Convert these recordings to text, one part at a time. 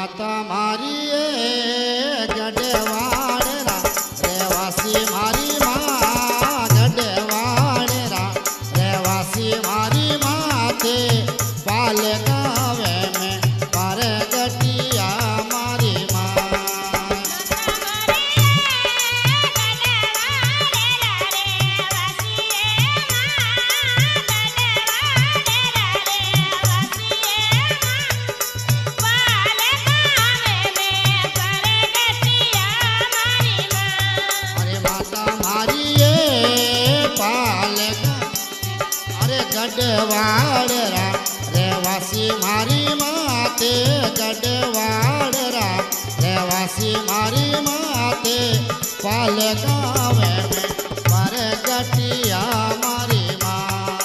माता मारी गढ़वाड़रा रेवासी मारी माँ गढ़वाड़रा रेवासी मारी माते पाल गावे में पर गटिया मारी माँ गढ़वाड़रा रेवासी मारी माते गढ़वाड़रा रेवासी मारी माते पाल गावे में पर गटिया मारी माँ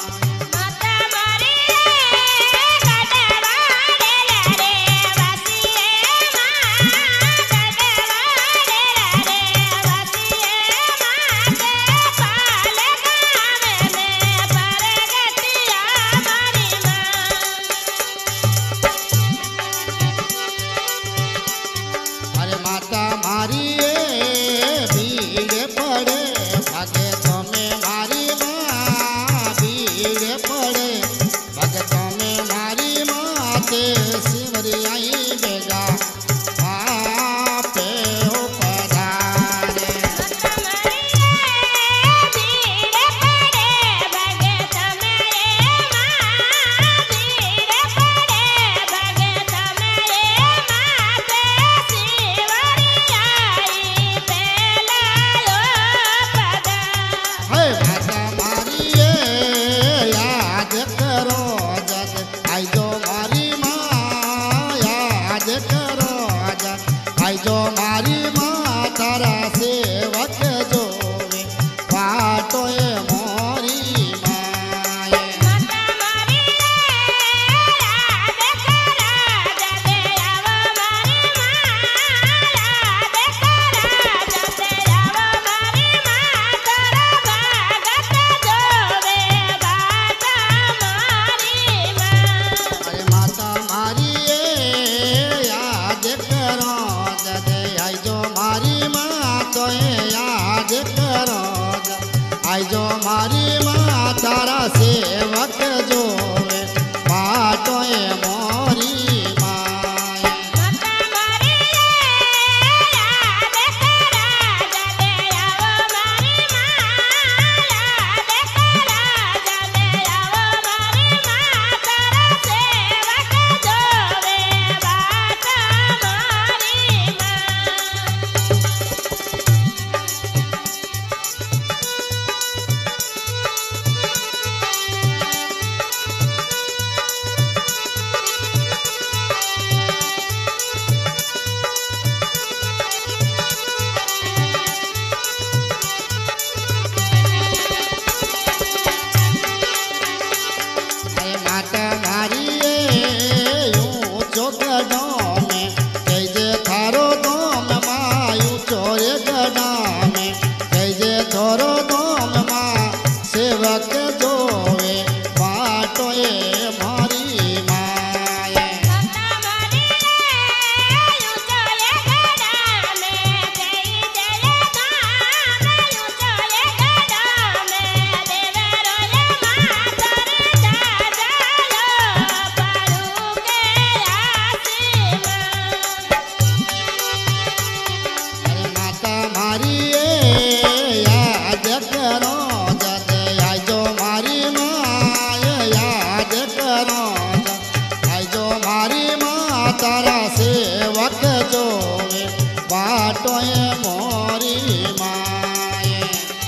जो मारी माँ तारा सेवक जोवे बाटो ये मोरी माए अरे माता मारी याद करो याद करो आई जो मारी माँ तारा सेवक जोवे बाटो ये मोरी तारा सेवक जोवे बाटो ये मोरी माए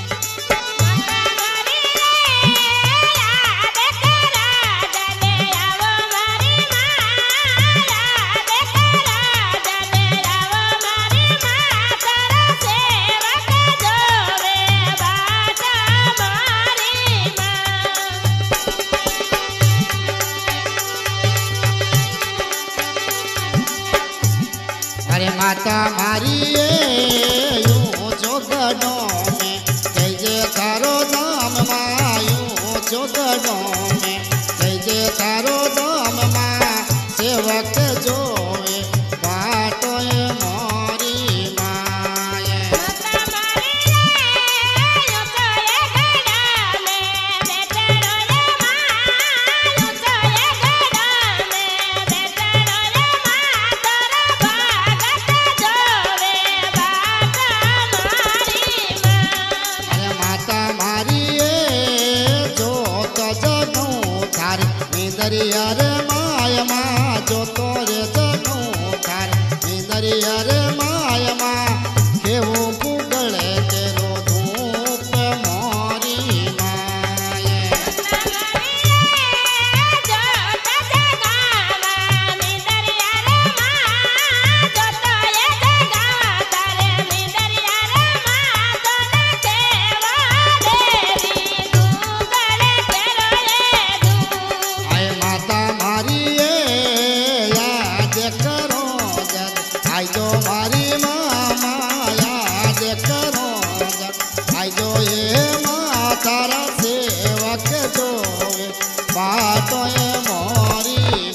अरे माता मारी यूं जोगड़ों में जय जय थारो धाम माँ यूं जोगड़ों में जय जय थारो धाम माँ सेवक जोवे मींदरिया रे माय माँ जो तो रे जगू थार मींदरिया रे माय माँ केवो पुगळे तेरो धूप मोरी माय तारा सेवक जोवे बातों मोरी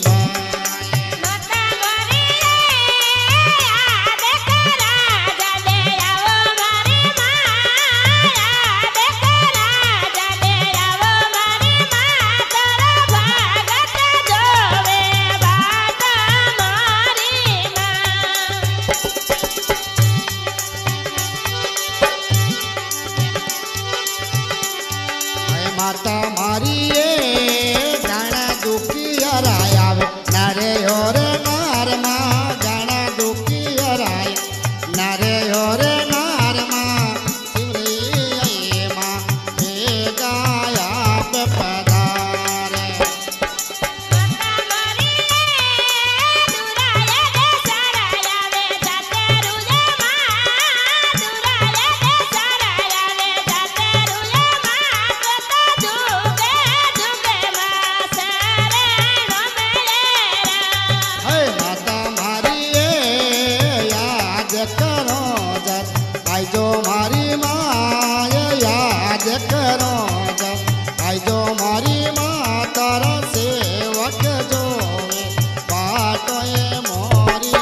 माता मारी गाना दुखी हराया नारे और नार माँ गाना दुखी हराया नारे और नार माँ सिमरी माँ गाया पदारे आई जो मारी माँ याद करो जब आई जो मारी माँ तारा सेवक जो बाटो मोरी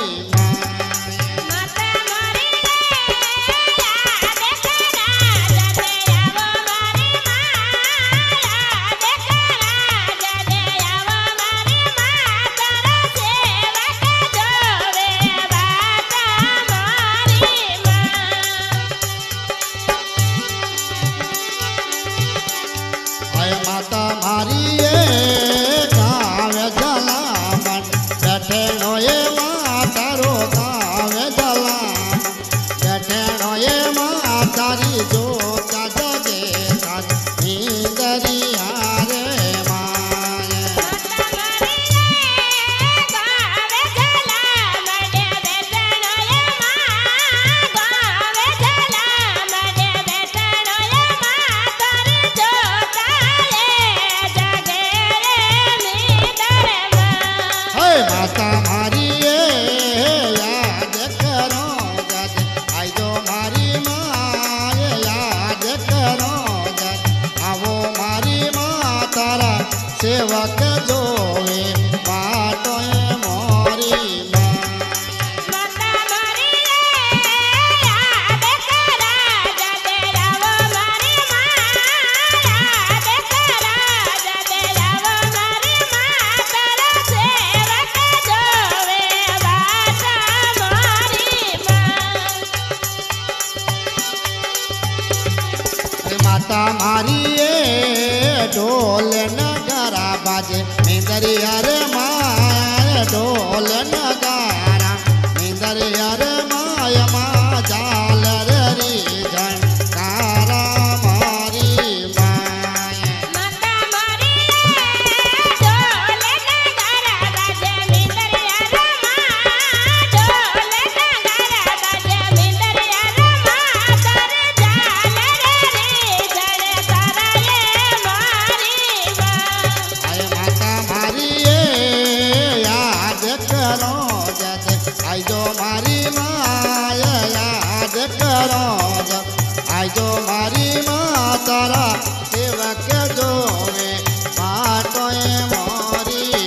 माता मारी गाँव जला मन बैठे नोए माता रो गाँव जला बैठे नोए मातारी जो जगे नींदरिया रे माए माता मारी याद करो जद आई जो मारी माँ याद करो जद आवो मारी माँ तारा सेवक जोवे बाटो मोरी माता मारी ढोल नगारा बाजे मींदरिया रे माँ ढोल नगारा मींदरिया रे माय माँ जाल रे झंकारा मारी माय आई जो मारी माँ याद करो आई जो मारी माँ तारा सेवक जोवे बाटो मोरी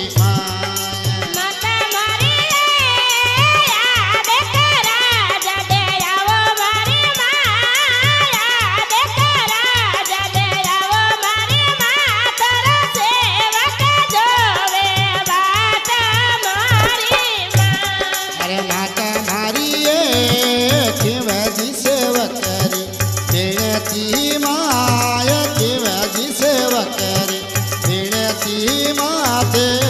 माय की वजी सेवक रे विनती माते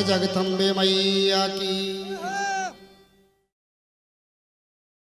जगदम्बे मैया की।